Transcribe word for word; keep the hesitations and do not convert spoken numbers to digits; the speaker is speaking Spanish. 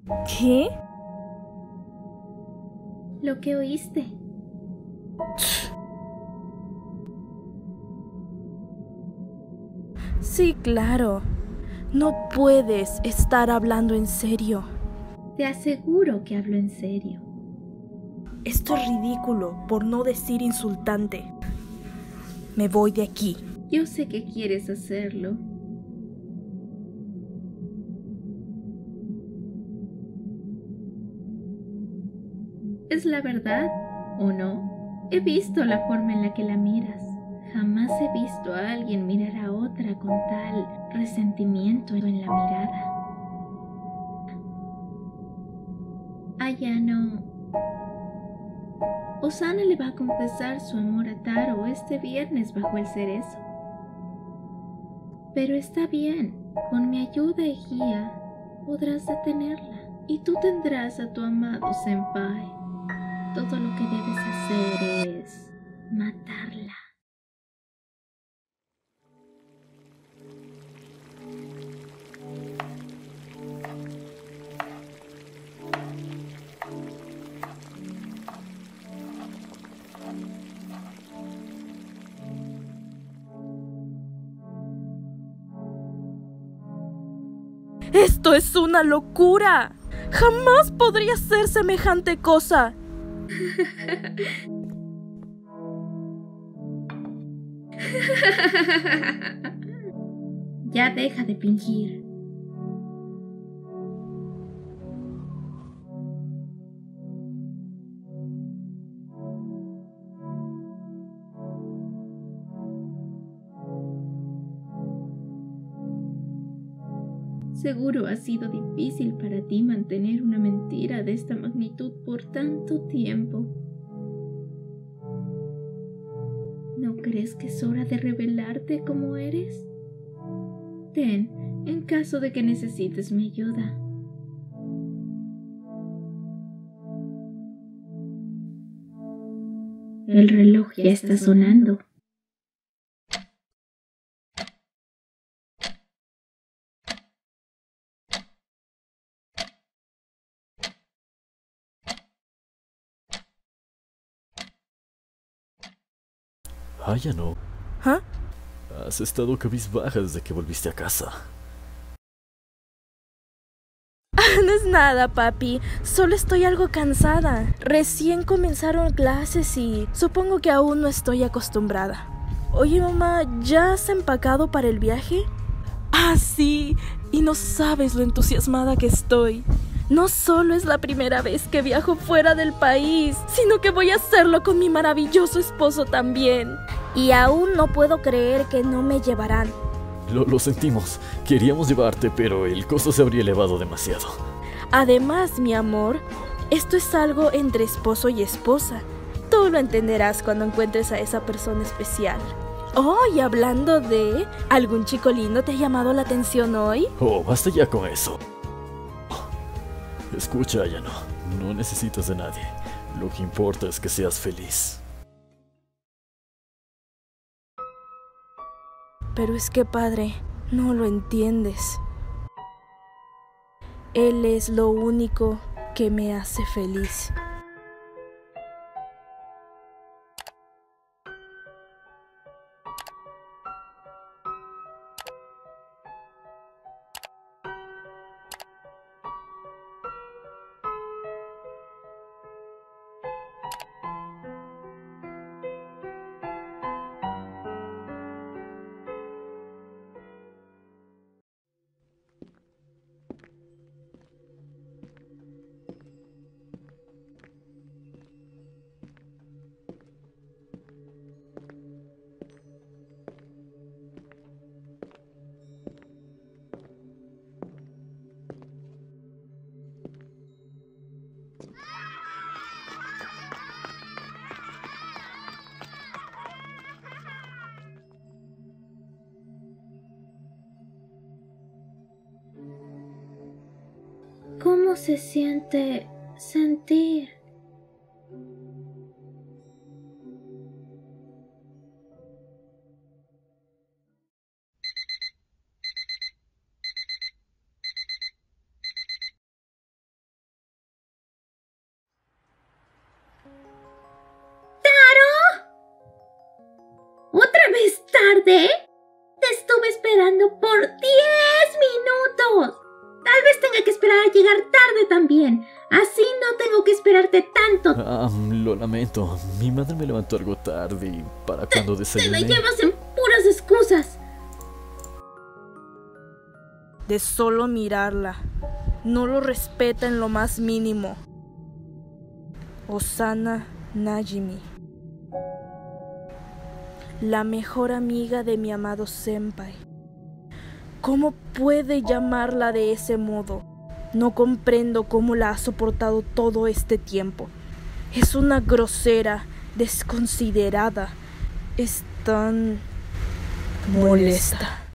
¿Qué? Lo que oíste. Sí, claro. No puedes estar hablando en serio. Te aseguro que hablo en serio. Esto es ridículo, por no decir insultante. Me voy de aquí. Yo sé que quieres hacerlo. ¿Es la verdad o no? He visto la forma en la que la miras. Jamás he visto a alguien mirar a otra con tal resentimiento en la mirada. Ayano, Osana le va a confesar su amor a Taro este viernes bajo el cerezo. Pero está bien, con mi ayuda y guía podrás detenerla. Y tú tendrás a tu amado senpai. Todo lo que debes hacer es matarla. ¡Esto es una locura! ¡Jamás podría hacer semejante cosa! Ya deja de fingir. Seguro ha sido difícil para ti mantener una mentira de esta magnitud por tanto tiempo. ¿No crees que es hora de revelarte como eres? Ten, en caso de que necesites mi ayuda. El reloj ya está sonando. Ayano, ¿Ah? has estado cabizbaja desde que volviste a casa. No es nada, papi. Solo estoy algo cansada. Recién comenzaron clases y supongo que aún no estoy acostumbrada. Oye, mamá, ¿ya has empacado para el viaje? Ah, sí. Y no sabes lo entusiasmada que estoy. No solo es la primera vez que viajo fuera del país, sino que voy a hacerlo con mi maravilloso esposo también. Y aún no puedo creer que no me llevarán. Lo, lo sentimos. Queríamos llevarte, pero el costo se habría elevado demasiado. Además, mi amor, esto es algo entre esposo y esposa. Tú lo entenderás cuando encuentres a esa persona especial. Oh, y hablando de... ¿algún chico lindo te ha llamado la atención hoy? Oh, basta ya con eso. Escucha, Ayano, no necesitas de nadie. Lo que importa es que seas feliz. Pero es que, padre, no lo entiendes. Él es lo único que me hace feliz. ¿Cómo se siente sentir tardé? Te estuve esperando por diez minutos. Tal vez tenga que esperar a llegar tarde también. Así no tengo que esperarte tanto. Ah, lo lamento. Mi madre me levantó algo tarde y para cuando desayuné... Te la llevas en puras excusas. De solo mirarla, no lo respeta en lo más mínimo. Osana Najimi, la mejor amiga de mi amado senpai. ¿Cómo puede llamarla de ese modo? No comprendo cómo la ha soportado todo este tiempo. Es una grosera, desconsiderada. Es tan molesta.